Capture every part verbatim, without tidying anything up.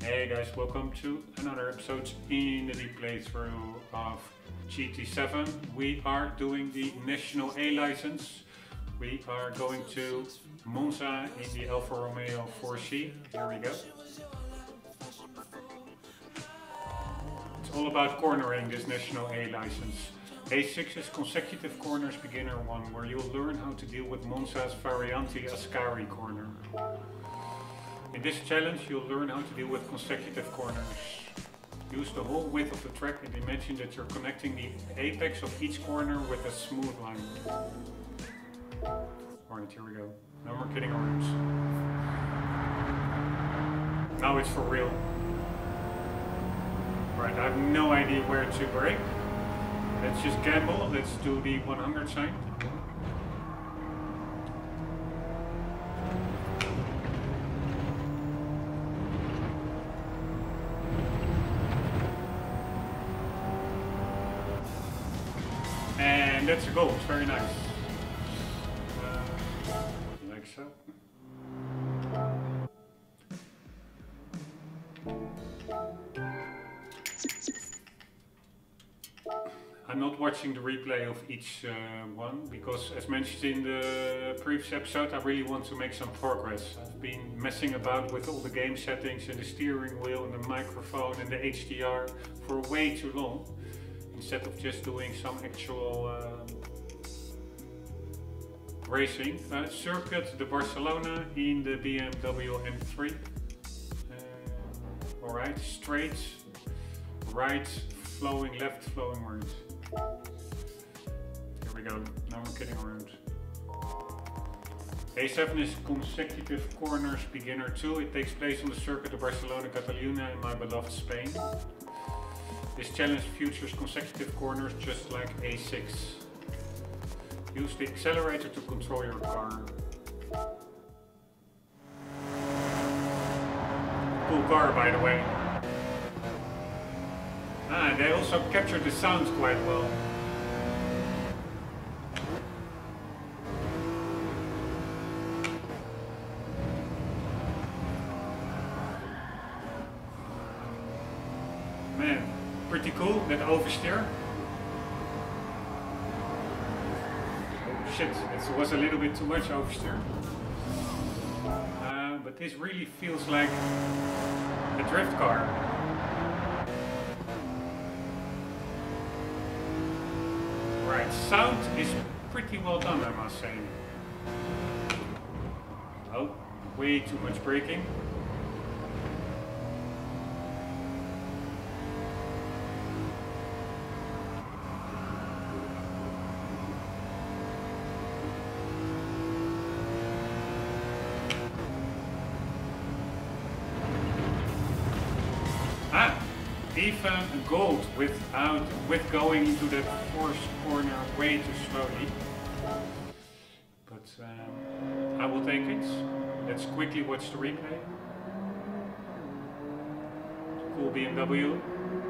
Hey guys, welcome to another episode in the deep playthrough of G T seven. We are doing the National A license. We are going to Monza in the Alfa Romeo four C. Here we go. It's all about cornering, this National A license. A six is consecutive corners beginner one, where you'll learn how to deal with Monza's Varianti Ascari corner. In this challenge you'll learn how to deal with consecutive corners. Use the whole width of the track and imagine that you're connecting the apex of each corner with a smooth line. Alright, here we go. No more kidding around. Now it's for real. Right, I have no idea where to brake. Let's just gamble. Let's do the one hundred sign. And that's a goal. It's very nice. Uh, like so. I'm not watching the replay of each uh, one because, as mentioned in the previous episode, I really want to make some progress. I've been messing about with all the game settings and the steering wheel and the microphone and the H D R for way too long, instead of just doing some actual uh, racing. Uh, circuit de Barcelona in the B M W M three. Uh, Alright, straight, right, flowing left, flowing right. Here we go, now we're kidding around. A seven is consecutive corners beginner two. It takes place on the circuit of Barcelona, Catalunya in my beloved Spain. This challenge features consecutive corners just like A six. Use the accelerator to control your car. Cool car, by the way. Ah, they also captured the sound quite well. Man, pretty cool, that oversteer. Oh shit, it was a little bit too much oversteer. Uh, but this really feels like a drift car. Right, sound is pretty well done, I must say. Oh, way too much braking. Ah! Even gold without with going into that fourth corner way too slowly. But um, I will take it. Let's quickly watch the replay. Cool B M W.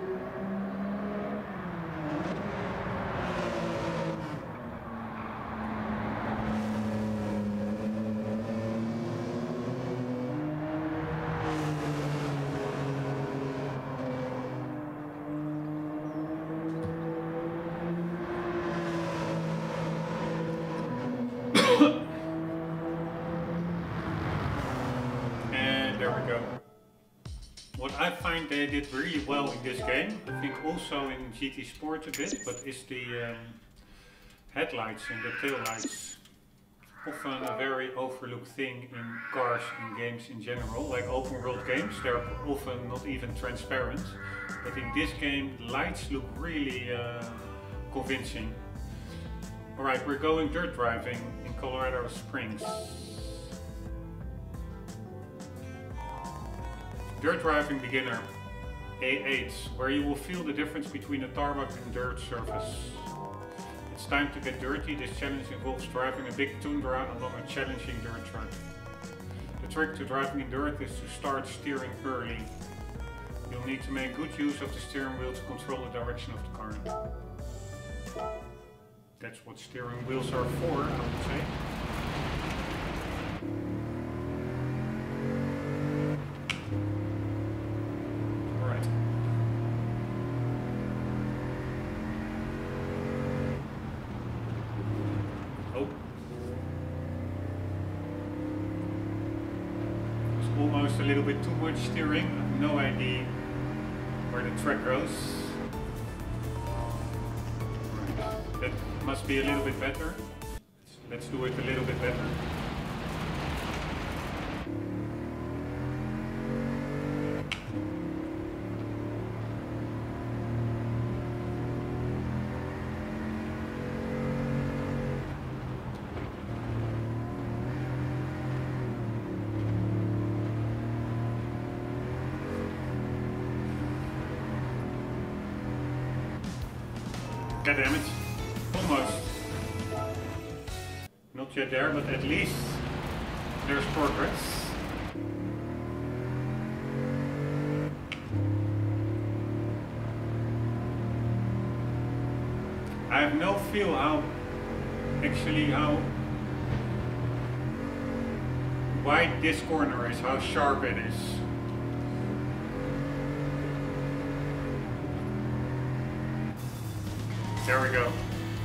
And there we go. What I find they did really well in this game, I think also in G T Sport a bit, but is the um, headlights and the taillights. Often a very overlooked thing in cars and games in general, like open world games. They're often not even transparent, but in this game the lights look really uh, convincing. Alright, we're going dirt driving in Colorado Springs. Dirt driving beginner, A eight, where you will feel the difference between a tarmac and dirt surface. It's time to get dirty. This challenge involves driving a big tundra along a challenging dirt track. The trick to driving in dirt is to start steering early. You'll need to make good use of the steering wheel to control the direction of the car. That's what steering wheels are for, I would say. a little bit too much steering. I have no idea where the track goes. Right. That must be a little bit better. Let's do it a little bit better. God damn it. Almost. Not yet there, but at least there's progress. I have no feel how, actually how wide this corner is, how sharp it is. There we go.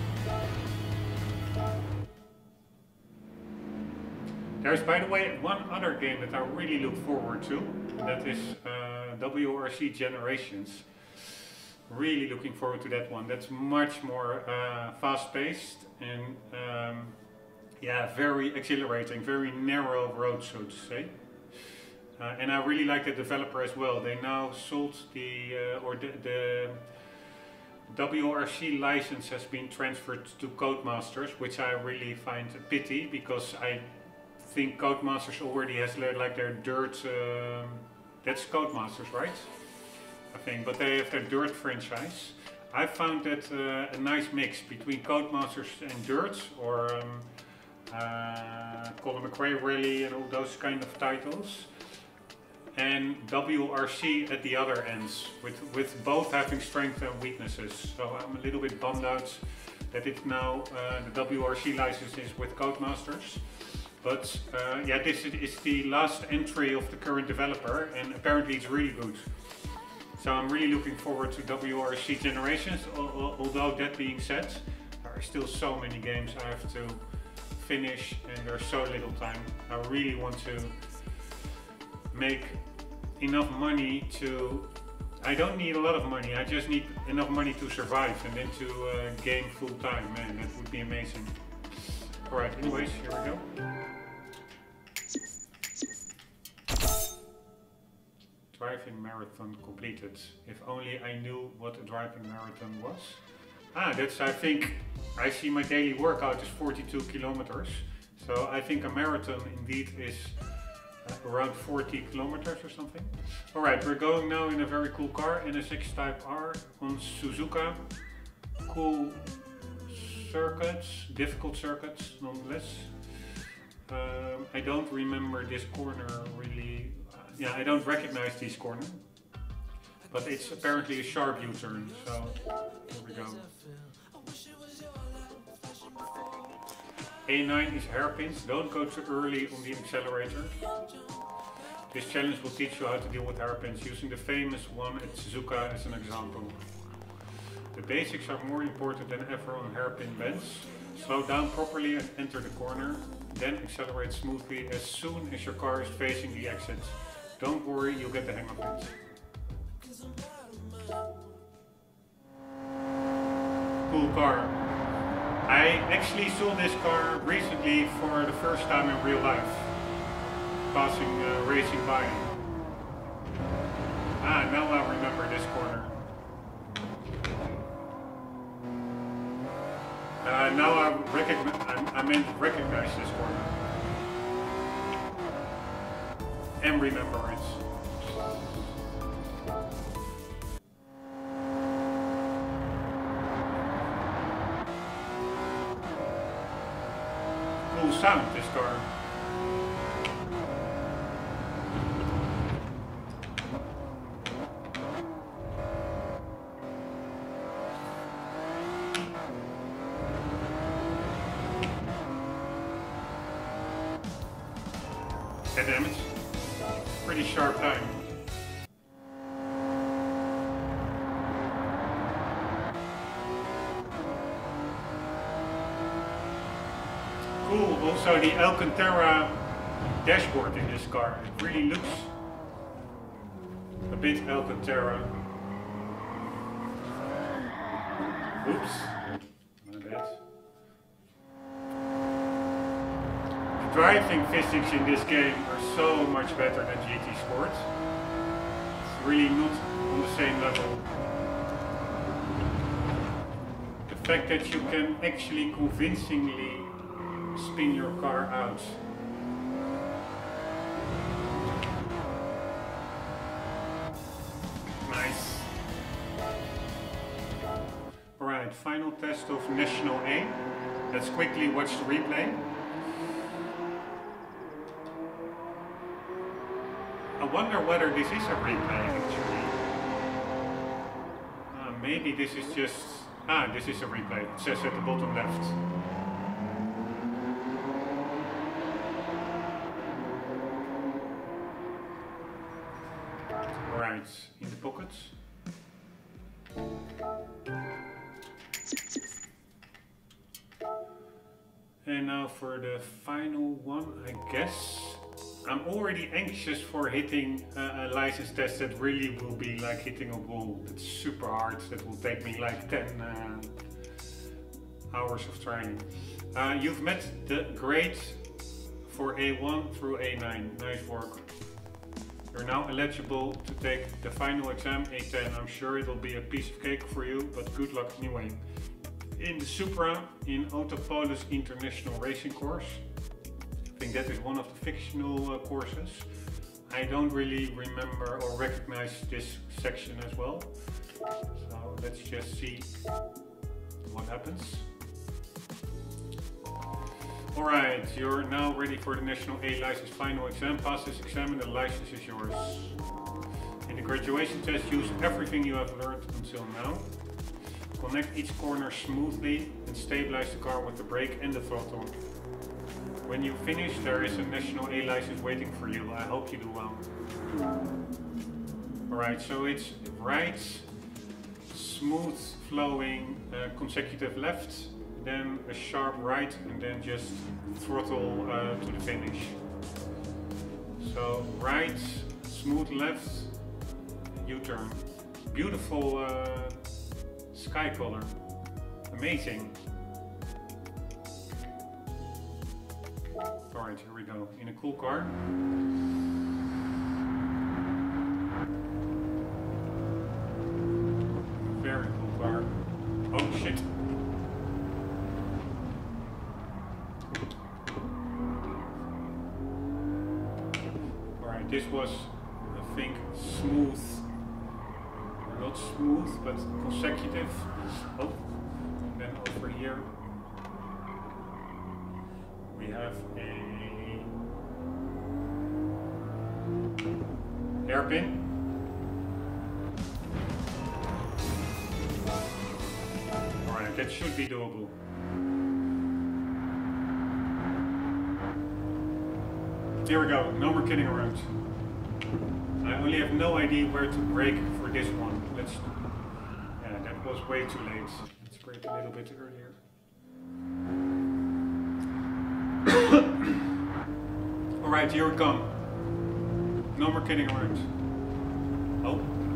There's, by the way, one other game that I really look forward to. That is uh, W R C Generations. Really looking forward to that one. That's much more uh, fast-paced and um, yeah, very exhilarating, very narrow road, so to say. Uh, and I really like the developer as well. They now sold the uh, or the, the W R C license has been transferred to Codemasters, which I really find a pity because I think Codemasters already has like their Dirt. Uh, that's Codemasters, right? I think, but they have their Dirt franchise. I found that uh, a nice mix between Codemasters and Dirt, or um, uh, Colin McRae Rally and all those kind of titles. And W R C at the other ends, with, with both having strengths and weaknesses. So I'm a little bit bummed out that it now, uh, the W R C license is with Codemasters. But uh, yeah, this is the last entry of the current developer, and apparently it's really good. So I'm really looking forward to W R C Generations, although that being said, there are still so many games I have to finish and there's so little time. I really want to make enough money to, I don't need a lot of money, I just need enough money to survive and then to uh, game full time. Man, that would be amazing. Alright, anyways, here we go. Driving marathon completed. If only I knew what a driving marathon was. Ah, that's, I think, I see my daily workout is forty-two kilometers. So I think a marathon indeed is Uh, around forty kilometers or something. Alright, we're going now in a very cool car, N S X Type R on Suzuka. Cool circuits, difficult circuits nonetheless. Um, I don't remember this corner really, uh, yeah, I don't recognize this corner. But it's apparently a sharp U-turn, so here we go. A nine is hairpins, don't go too early on the accelerator. This challenge will teach you how to deal with hairpins, using the famous one at Suzuka as an example. The basics are more important than ever on hairpin bends. Slow down properly and enter the corner, then accelerate smoothly as soon as your car is facing the exit. Don't worry, you'll get the hang of it. Cool car. I actually saw this car recently for the first time in real life, passing uh, racing by. Ah, now I remember this corner. Uh, now I recognize, I, I meant recognize this corner. And remember it. Cool sound, this car. God damn it. Pretty sharp time. Cool, also the Alcantara dashboard in this car. It really looks bit Alcantara. Oops, my bad. The driving physics in this game are so much better than G T Sport. It's really not on the same level. The fact that you can actually convincingly spin your car out. Nice. Alright, final test of National A. Let's quickly watch the replay. I wonder whether this is a replay actually. Uh, maybe this is just... Ah, this is a replay. It says at the bottom left. Alright, in the pockets. And now for the final one, I guess. I'm already anxious for hitting uh, a license test that really will be like hitting a wall. It's super hard. That will take me like ten uh, hours of training. Uh, you've met the grade for A one through A nine. Nice work. You're now eligible to take the final exam, A ten. I'm sure it'll be a piece of cake for you, but good luck anyway. In the Supra, in Autopolis International Racing Course. I think that is one of the fictional uh, courses. I don't really remember or recognize this section as well. So let's just see what happens. Alright, you're now ready for the National A license final exam. Pass this exam and the license is yours. In the graduation test, use everything you have learned until now. Connect each corner smoothly and stabilize the car with the brake and the throttle. When you finish, there is a National A license waiting for you. I hope you do well. Alright, so it's right, smooth flowing, uh, consecutive left, then a sharp right, and then just throttle uh, to the finish. So right, smooth left, U-turn. Beautiful uh, sky color. Amazing. Alright, here we go. In a cool car. Very cool car. Oh shit. Alright, this was, I think, smooth. Not smooth, but consecutive. Oh, and then over here we have a hairpin. Alright, that should be doable. Here we go, no more kidding around. I only have no idea where to brake for this one. Let's. Yeah, that was way too late. Let's brake a little bit earlier. Alright, here we come. No more kidding around. Oh.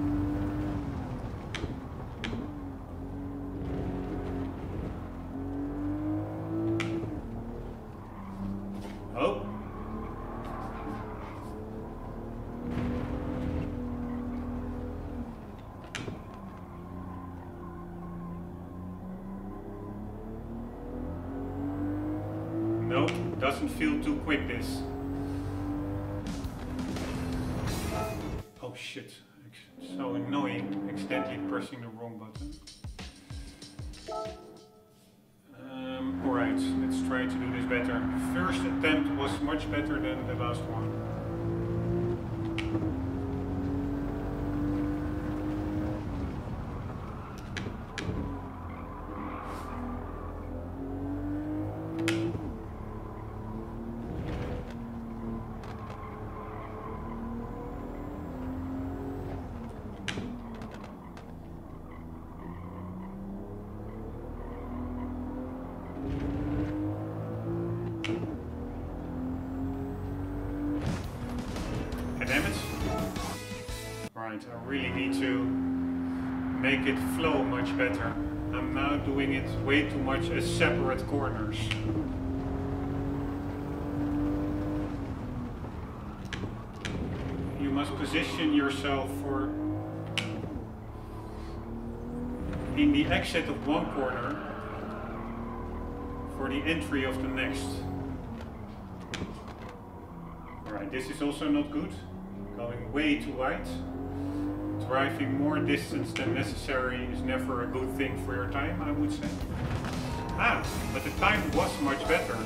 Oh. Nope, doesn't feel too quick this. Oh shit, so annoying, accidentally pressing the wrong button. Um, Alright, let's try to do this better. First attempt was much better than the last one. Alright, I really need to make it flow much better. I'm now doing it way too much as separate corners. You must position yourself for in the exit of one corner for the entry of the next. Alright, this is also not good. Going way too wide. Driving more distance than necessary is never a good thing for your time, I would say. Ah, but the time was much better.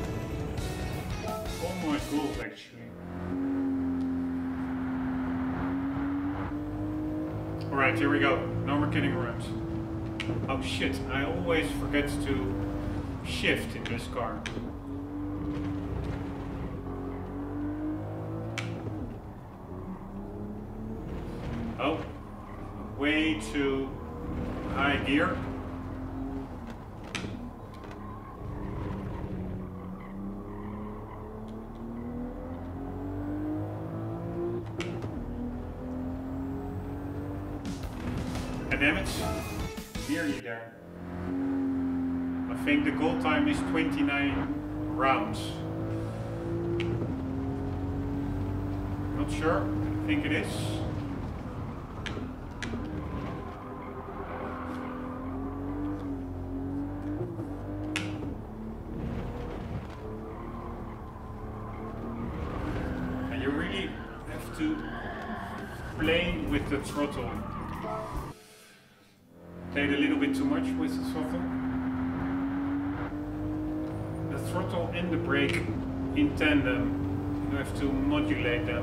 Almost gold, actually. Alright, here we go. No more kidding around. Oh shit, I always forget to shift in this car. Oh, way too high gear. And damn it, nearly there. I think the goal time is twenty-nine rounds. Not sure, I think it is. Play with the throttle. Played a little bit too much with the throttle. The throttle and the brake in tandem. You have to modulate them.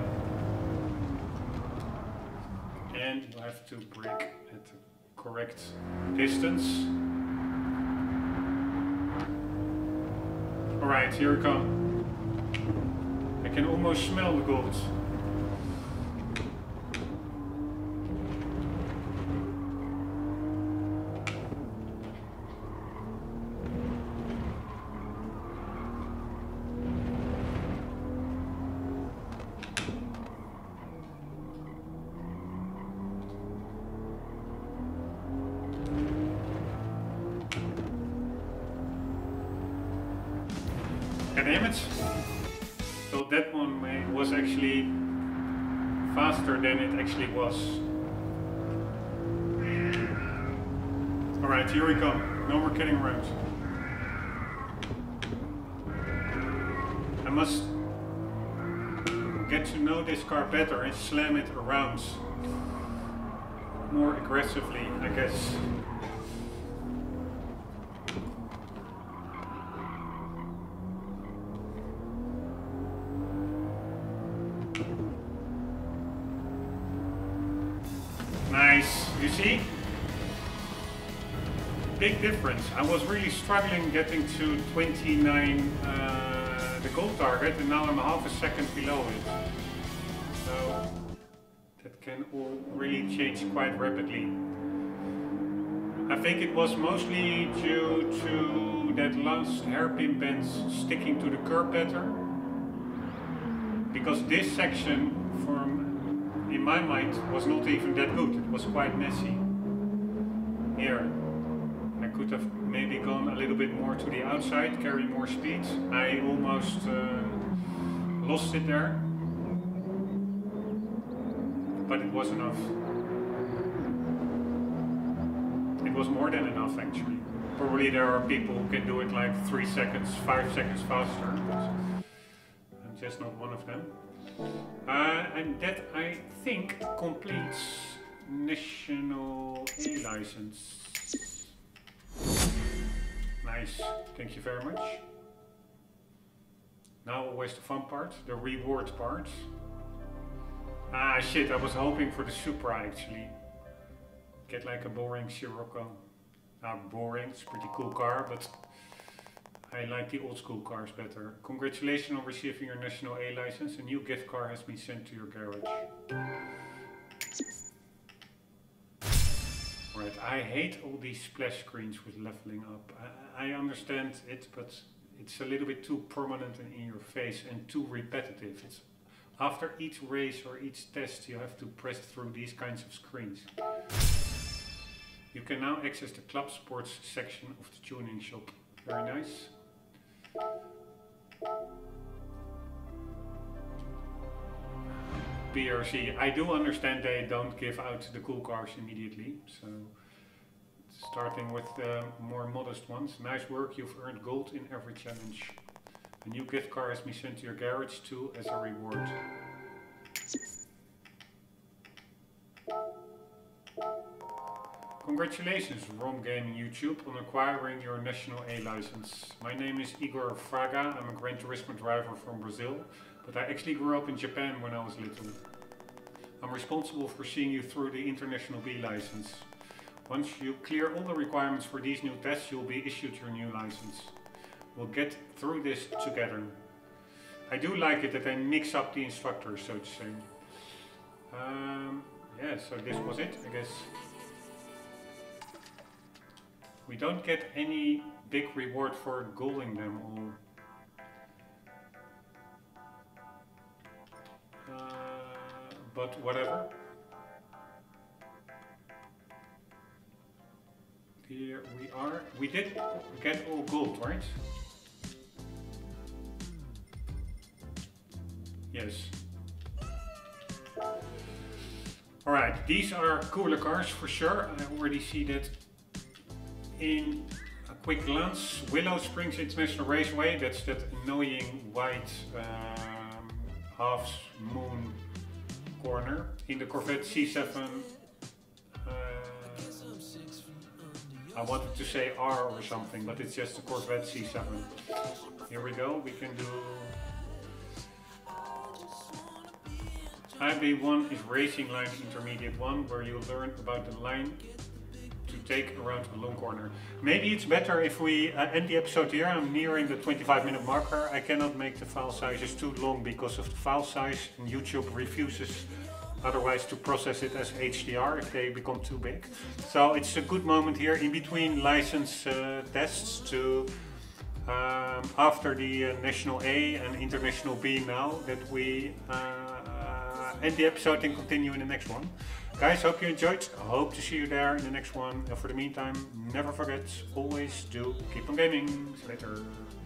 And you have to brake at the correct distance. Alright, here we come. I can almost smell the gold. Damn it. So that one was actually faster than it actually was. Alright, here we go. No more kidding around. I must get to know this car better and slam it around more aggressively, I guess. Nice, you see? Big difference. I was really struggling getting to twenty-nine, uh, the goal target, and now I'm half a second below it. So that can all really change quite rapidly. I think it was mostly due to that last hairpin bend sticking to the curb better. Because this section, from in my mind, was not even that good. It was quite messy. Here, I could have maybe gone a little bit more to the outside, carry more speed. I almost uh, lost it there, but it was enough. It was more than enough, actually. Probably there are people who can do it like three seconds, five seconds faster, but I'm just not one of them. Uh, and that, I think, completes National A license. Nice, thank you very much. Now always the fun part, the reward part. Ah shit, I was hoping for the Supra actually. Get like a boring Scirocco. Ah, boring, it's a pretty cool car, but I like the old school cars better. Congratulations on receiving your National A license. A new gift card has been sent to your garage. Right, I hate all these splash screens with leveling up. I, I understand it, but it's a little bit too prominent and in your face and too repetitive. It's After each race or each test you have to press through these kinds of screens. You can now access the club sports section of the tuning shop. Very nice. B R C. I do understand they don't give out the cool cars immediately, so starting with the more modest ones. Nice work, you've earned gold in every challenge. A new gift card has been sent to your garage too as a reward. Congratulations, Rombbb Gaming YouTube, on acquiring your National A license. My name is Igor Fraga. I'm a Gran Turismo driver from Brazil, but I actually grew up in Japan when I was little. I'm responsible for seeing you through the International B license. Once you clear all the requirements for these new tests, you'll be issued your new license. We'll get through this together. I do like it that they mix up the instructors, so to say. Um, yeah, so this was it, I guess. We don't get any big reward for goaling them all. Uh, but whatever. Here we are. We did get all gold, right? Yes. Alright, these are cooler cars for sure. I already see that in a quick glance. Willow Springs International Raceway, that's that annoying white um, half moon corner. In the Corvette C seven. Uh, I wanted to say R or something, but it's just the Corvette C seven. Here we go, we can do... I B one is Racing Line Intermediate one, where you learn about the line to take around a long corner. Maybe it's better if we uh, end the episode here. I'm nearing the twenty-five minute marker. I cannot make the file sizes too long because of the file size, and YouTube refuses otherwise to process it as H D R if they become too big. So it's a good moment here in between license uh, tests to um, after the uh, National A and International B now that we uh, end the episode and continue in the next one. Guys, hope you enjoyed. I hope to see you there in the next one. And for the meantime, never forget, always do keep on gaming. See you later.